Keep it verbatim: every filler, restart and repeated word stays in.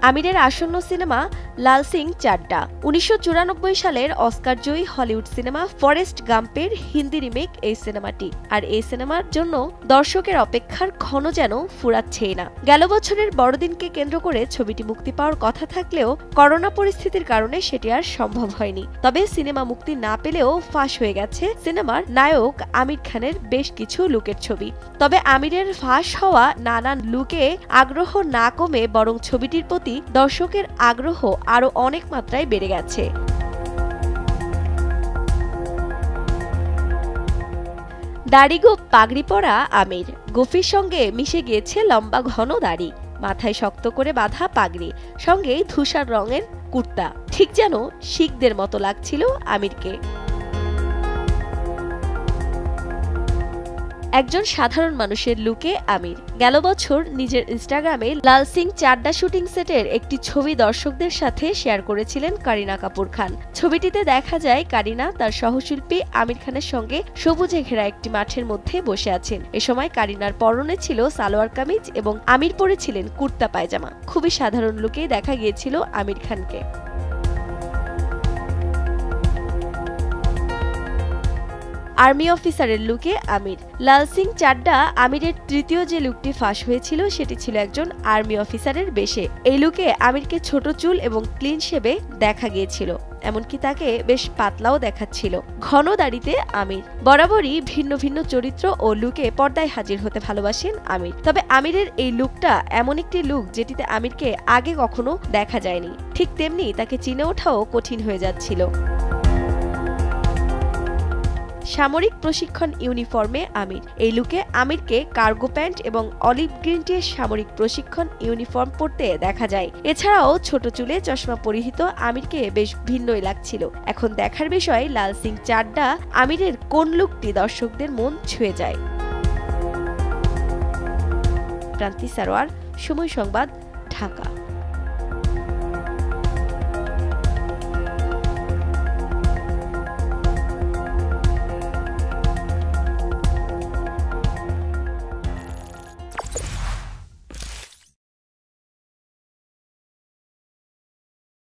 আমিরের আসন্ন সিনেমা লাল সিং চাড্ডা। উনিশশো চুরানব্বই সালের অস্কার জয়ী হলিউড সিনেমা ফরেস্ট গাম্পের হিন্দি রিমেক এই সিনেমাটি। আর এই সিনেমার জন্য দর্শকের অপেক্ষার ক্ষণ যেন ফুরাচ্ছেই না। গেল বছরের বড়দিনকে কেন্দ্র করে ছবিটি মুক্তি পাওয়ার কথা থাকলেও করোনা পরিস্থিতির কারণে সেটি আর সম্ভব হয়নি। তবে সিনেমা মুক্তি না পেলেও ফাঁস হয়ে গেছে সিনেমার নায়ক আমির খানের বেশ কিছু লুকের ছবি। তবে আমিরের ফাঁস হওয়া নানান লুকে আগ্রহ না কমে বরং ছবিটির প্রতি দর্শকের আগ্রহ আরো অনেক মাত্রায় বেড়ে গেছে। দাড়িগো পাগড়ি পরা আমির, গফির সঙ্গে মিশে গিয়েছে লম্বা ঘন দাড়ি, মাথায় শক্ত করে বাঁধা পাগড়ি, সঙ্গে ধূসর রঙের কুর্তা, ঠিক যেন শিখদের মতো লাগছিল আমিরকে। একজন সাধারণ মানুষের লুকে আমির গেল বছর নিজের ইনস্টাগ্রামে লাল সিং চাড্ডা শুটিং সেটের একটি ছবি দর্শকদের সাথে শেয়ার করেছিলেন কারিনা কাপুর খান। ছবিটিতে দেখা যায় কারিনা তার সহশিল্পী আমির খানের সঙ্গে সবুজে ঘেরা একটি মাঠের মধ্যে বসে আছেন। এ সময় কারিনার পরনে ছিল সালোয়ার কামিজ এবং আমির পরেছিলেন কুর্তা পায়জামা। খুবই সাধারণ লুকেই দেখা গিয়েছিল আমির খানকে। আর্মি অফিসারের লুকে আমির। লাল সিং চাড্ডা আমিরের তৃতীয় যে লুকটি ফাঁস হয়েছিল সেটি ছিল একজন আর্মি অফিসারের বেশে। এই লুকে আমিরকে ছোট চুল এবং ক্লিন শেভে দেখা গিয়েছিল, এমনকি তাকে বেশ পাতলাও দেখাচ্ছিল। ঘন দাড়িতে আমির। বরাবরই ভিন্ন ভিন্ন চরিত্র ও লুকে পর্দায় হাজির হতে ভালোবাসেন আমির। তবে আমিরের এই লুকটা এমন একটি লুক যেটিতে আমিরকে আগে কখনো দেখা যায়নি। ঠিক তেমনি তাকে চিনে ওঠাও কঠিন হয়ে যাচ্ছিল। সামরিক প্রশিক্ষণ ইউনিফর্মে আমির। এই লুকে আমিরকে কার্গো প্যান্ট এবং অলিভ গ্রিন টির সামরিক প্রশিক্ষণ ইউনিফর্ম পরতে দেখা যায়। এছাড়াও ছোট চুলে চশমা পরিহিত আমিরকে বেশ ভিন্নই লাগছিল। এখন দেখার বিষয় লাল সিং চাড্ডা আমিরের কোন লুকটি দর্শকদের মন ছুঁয়ে যায়। প্রান্তি সারোয়ার, সময় সংবাদ, ঢাকা।